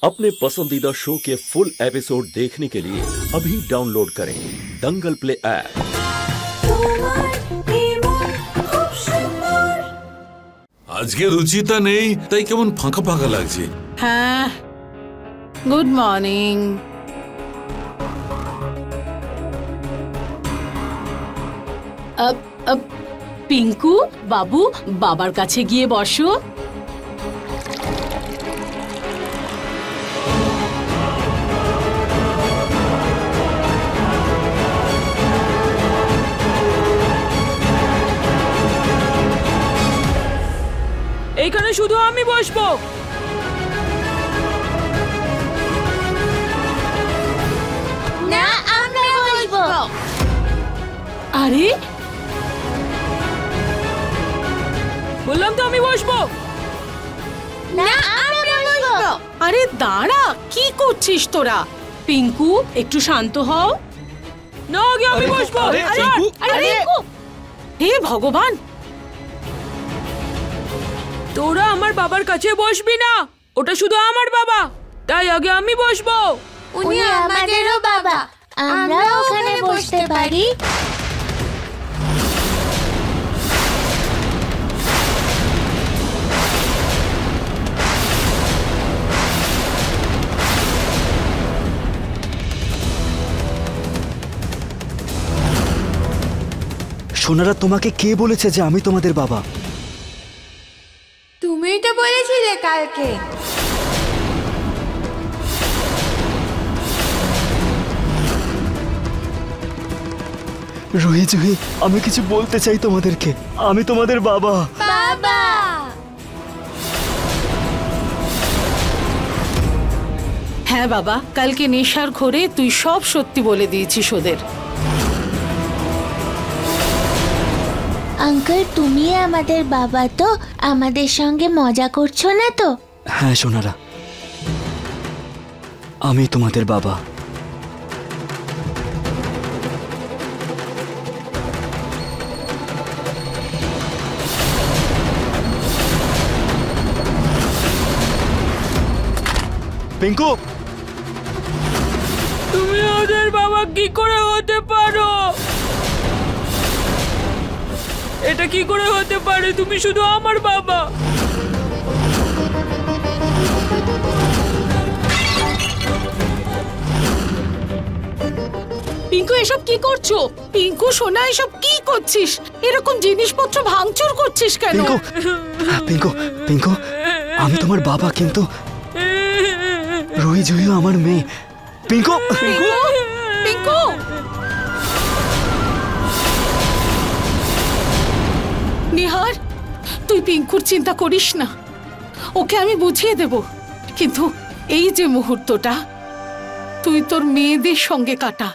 अपने पसंदीदा शो के फुल एपिसोड देखने के लिए अभी डाउनलोड करें दंगल प्ले ऐप। আজকে রুচিতা নেই তাই কেমন ফাঁকা ফাঁকা লাগছে। হ্যাঁ, গুড মর্নিং। পিঙ্কু বাবু, বাবার কাছে গিয়ে বসো। এইখানে শুধু আমি বসবো। না, আমরা বসবো। আরে বললাম তো আমি বসবো। না, আমরা বসবো। আরে দাঁড়া, কি করছিস তোরা? পিঙ্কু একটু শান্ত হও। না, আগে আমি বসবো। আরে হে ভগবান, তোরা আমার বাবার কাছে বসবি না, ওটা শুধু আমার বাবা, তাই আগে আমি বসবো। উনি আমাদেরও বাবা, আমরা ওখানে বসতে পারি। সোনারা, তোমাকে কে বলেছে যে আমি তোমাদের বাবা? তুমিই তো বলেছিলে কালকে। রুহি জুহি, আমি কিছু বলতে চাই তোমাদেরকে। আমি তোমাদের বাবা। বাবা, হ্যাঁ বাবা, কালকে নেশার ঘোরে তুই সব সত্যি বলে দিয়েছিস ওদের। আঙ্কেল তুমি আমাদের বাবা তো? আমাদের সঙ্গে মজা করছো না তো? হ্যাঁ সোনারা, আমি তোমাদের বাবা। পিঙ্কু, তুমি ওদের বাবা কি করে হতে পারো? এটা কি করে হতে পারে? তুমি শুধু আমার বাবা। পিঙ্কু, এসব কি করছো? পিঙ্কু সোনা, এসব কি করছিস? এরকম জিনিসপত্র ভাঙচুর করছিস কেন? পিঙ্কু, পিঙ্কু, পিঙ্কু, আমি তোমার বাবা, কিন্তু রুহি জুহিও আমার মেয়ে। পিঙ্কু, পিঙ্কু, পিঙ্কু, নিহার, তুই পিঙ্কুর চিন্তা করিস না, ওকে আমি বুঝিয়ে দেব। কিন্তু এই যে মুহূর্তটা তুই তোর মেয়েদের সঙ্গে কাটা।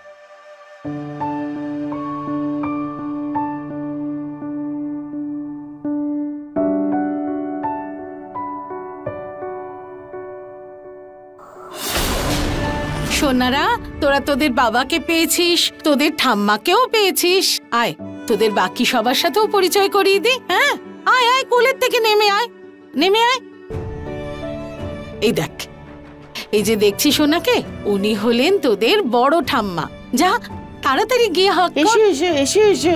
সোনারা, তোরা তোদের বাবাকে পেয়েছিস, তোদের ঠাম্মাকেও পেয়েছিস। আয়, তোদের বাকি সবার সাথেও পরিচয় করিয়ে দি। হ্যাঁ, আয় আয়, কোলের থেকে নেমে আয়, নেমে আয়। এই দেখ, এই যে দেখছিস সোনাকে, উনি হলেন তোদের বড় ঠাম্মা। যা তাড়াতাড়ি গিয়ে হক কর। এসো এসো এসো এসো,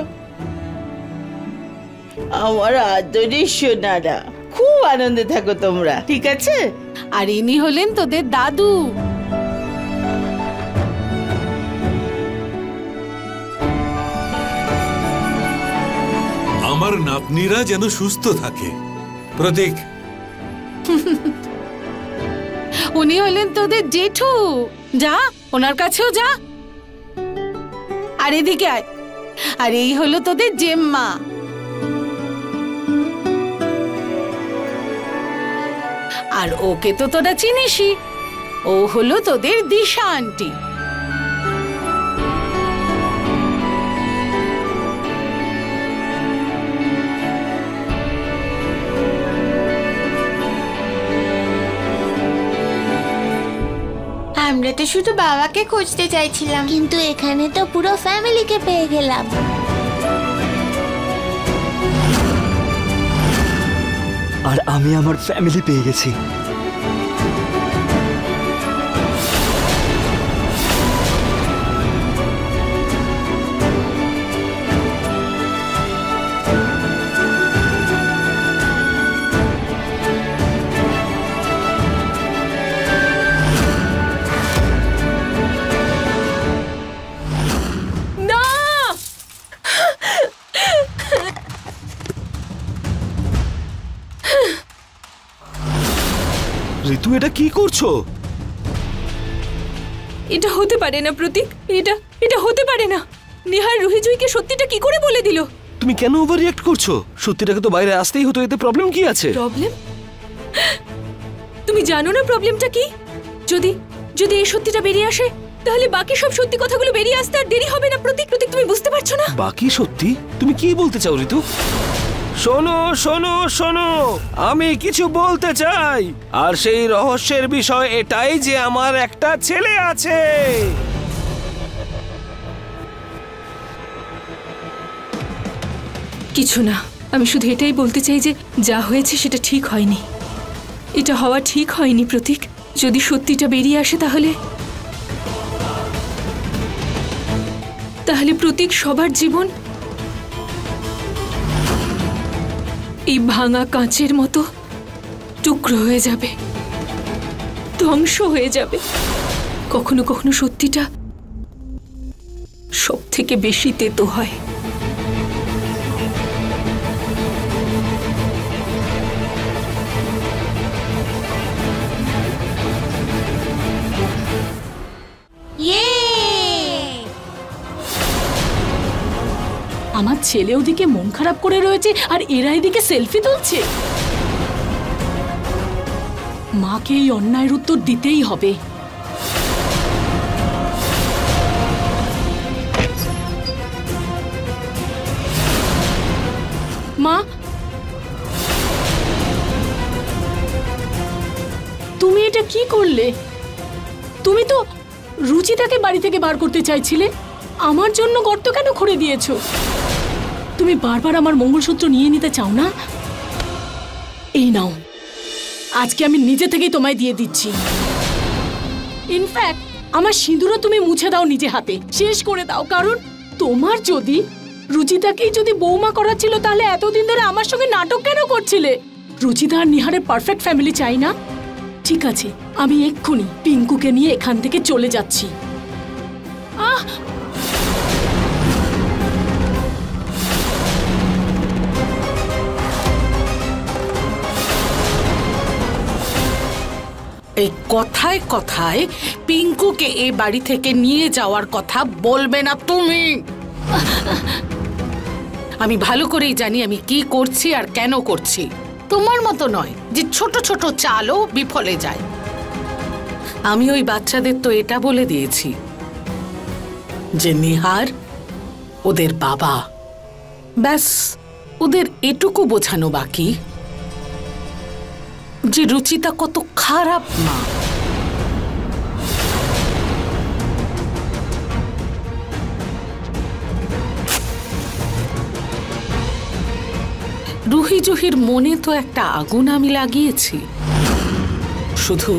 আমার আদরের সোনারা, খুব আনন্দে থাকো তোমরা, ঠিক আছে? আর ইনি হলেন তোদের দাদু। আমার নাতনিরা যেন সুস্থ থাকে। প্রতীক, উনি হলেন তোদের জেঠু। যা, ওনার কাছেও যা। আর এদিকে আয়। আর এই হলো তোদের জেম্মা। আর ওকে তো তোরা চিনিসই, ও হলো তোদের দিশা আন্টি। আমরা তো শুধু বাবাকে খুঁজতে চাইছিলাম, কিন্তু এখানে তো পুরো ফ্যামিলিকে পেয়ে গেলাম। আর আমি আমার ফ্যামিলি পেয়ে গেছি। তুমি এটা কি করছো? এটা হতে পারে না প্রতীক, এটা হতে পারে না। নিহার রুহিজুইকে সত্যিটা কি করে বলে দিল? তুমি কেন ওভার রিঅ্যাক্ট করছো? সত্যিটাকে তো বাইরে আসতেই হতো, এতে প্রবলেম কি আছে? প্রবলেম? তুমি জানো না প্রবলেমটা কি? যদি এই সত্যিটা বেরিয়ে আসে তাহলে বাকি সব সত্যি কথাগুলো বেরিয়ে আসতে আর দেরি হবে না। প্রতীক, তুমি বুঝতে পারছো না? বাকি সত্যি? তুমি কি বলতে চাও ঋতু? শোনো শোনো শোনো, আমি কিছু বলতে চাই। আর সেই রহস্যের বিষয় এটাই যে আমার একটা ছেলে আছে। কিছু না, আমি শুধু এটাই বলতে চাই যে যা হয়েছে সেটা ঠিক হয়নি। এটা হওয়া ঠিক হয়নি প্রতীক। যদি সত্যিটা বেরিয়ে আসে তাহলে প্রতীক সবার জীবন এই ভাঙা কাঁচের মতো টুকরো হয়ে যাবে, ধ্বংস হয়ে যাবে। কখনো কখনো সত্যিটা সব থেকে বেশি তেতো হয়। আমার ছেলে ওদিকে মন খারাপ করে রয়েছে আর এরা এদিকে সেলফি তুলছে। মাকে এই অন্যায়ের উত্তর দিতেই হবে। মা, তুমি এটা কি করলে? তুমি তো রুচিতাকে বাড়ি থেকে বার করতে চাইছিলে, আমার জন্য গর্ত কেন খুঁড়ে দিয়েছো? তুমি বারবার আমার মঙ্গলসূত্র নিয়ে নিতে চাও না? এই নাও, আজকে আমি নিজে থেকেই তোমায় দিয়ে দিচ্ছি। ইনফ্যাক্ট আমার সিঁদুরও তুমি মুছে দাও নিজে হাতে, শেষ করে দাও। কারণ তোমার যদি রুচিতাকেই যদি বৌমা করা ছিল তাহলে এতদিন ধরে আমার সঙ্গে নাটক কেন করছিলে? রুচিতা আর নিহারের পারফেক্ট ফ্যামিলি চাই না? ঠিক আছে, আমি এক্ষুনি পিঙ্কুকে নিয়ে এখান থেকে চলে যাচ্ছি। এই কথায় কথায় পিঙ্কুকে এই বাড়ি থেকে নিয়ে যাওয়ার কথা বলবে না তুমি। আমি ভালো করেই জানি আমি কি করছি আর কেন করছি। তোমার মতো নয় যে ছোট ছোট চালও বিফলে যায়। আমি ওই বাচ্চাদের তো এটা বলে দিয়েছি যে নিহার ওদের বাবা। ব্যাস, ওদের এটুকু বোঝানো বাকি যে রুচিতা কত খারাপ মা। রুহি জুহির মনে তো একটা আগুন আমি লাগিয়েছি, শুধু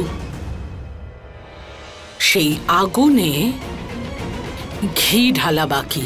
সেই আগুনে ঘি ঢালা বাকি।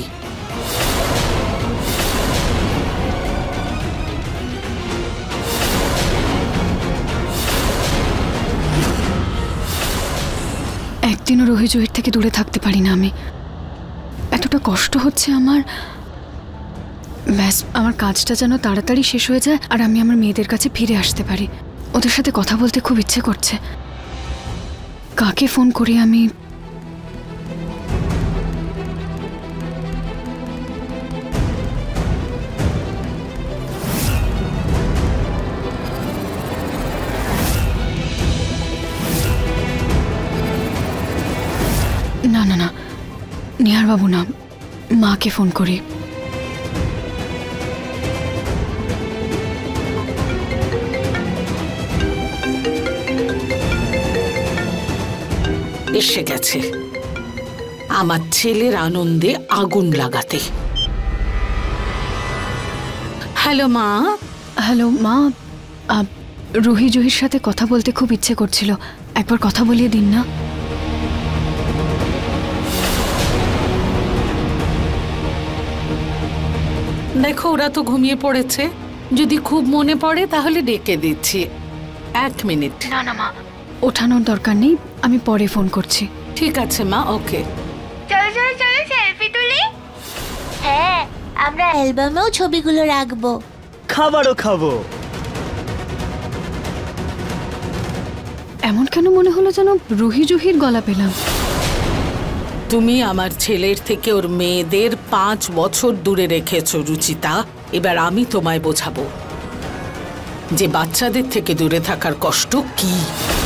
একদিনও রোহি জহির থেকে দূরে থাকতে পারি না আমি। এতটা কষ্ট হচ্ছে আমার। ব্যাস, আমার কাজটা যেন তাড়াতাড়ি শেষ হয়ে যায় আর আমি আমার মেয়েদের কাছে ফিরে আসতে পারি। ওদের সাথে কথা বলতে খুব ইচ্ছে করছে। কাকে ফোন করি আমি? না না না, নিহার বাবু না, মাকে ফোন করি। এসে গেছে আমার ছেলের আনন্দে আগুন লাগাতে। হ্যালো মা। হ্যালো মা, রুহি জহির সাথে কথা বলতে খুব ইচ্ছে করছিল, একবার কথা বলিয়ে দিন না। দেখো, ওরা তো ঘুমিয়ে পড়েছে। যদি খুব মনে পড়ে তাহলে ডেকে দিচ্ছি। 1 মিনিট। না না মা, ওঠানোর দরকার নেই, আমি পরে ফোন করছি। ঠিক আছে মা, ওকে। চলো চলো চলো সেলফি তুলি। হ্যাঁ, আমরা অ্যালবামেও ছবিগুলো রাখবো। খাবারও খাবো। এমন কেন মনে হলো যেন রুহি জুহির গলা পেলাম? তুমি আমার ছেলের থেকে ওর মেয়েদের 5 বছর দূরে রেখেছো রুচিতা। এবার আমি তোমায় বোঝাবো যে বাচ্চাদের থেকে দূরে থাকার কষ্ট কি।